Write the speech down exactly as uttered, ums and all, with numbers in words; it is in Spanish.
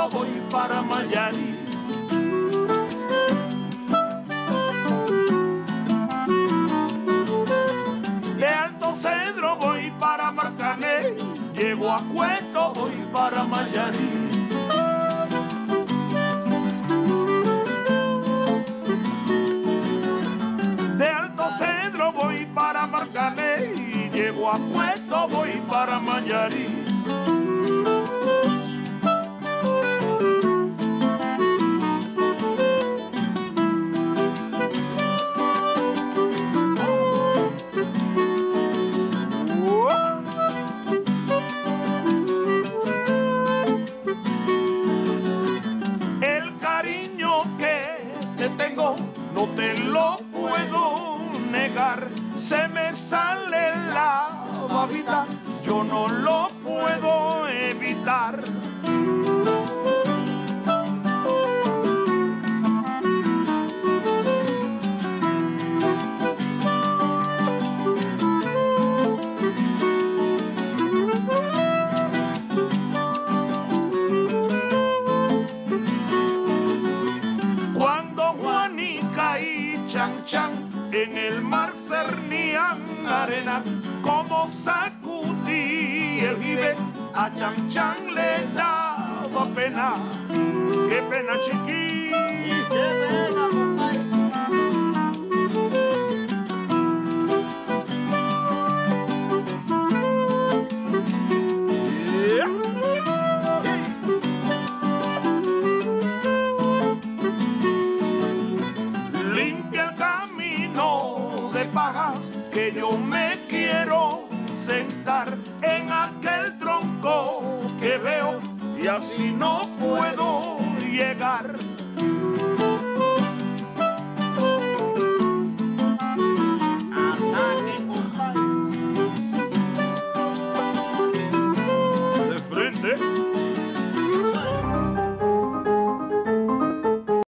Acuesto voy para Mayari. De Alto Cedro voy para Marcané, llego a Acuesto voy para Mayari. De Alto Cedro voy para Marcané y llego a Acuesto voy para Mayari. El cariño que te tengo no te lo puedo negar, se me sale la babita, yo no lo puedo evitar. Cuando Juanica y Chan Chan en el mar cernían arena, como sacudí el jibe, a Chan Chan le daba pena. Qué pena, chiqui, qué pena, compadre. Limpia el camino de pajas, que yo me quiero sentar en aquel tronco que veo y así no puedo llegar.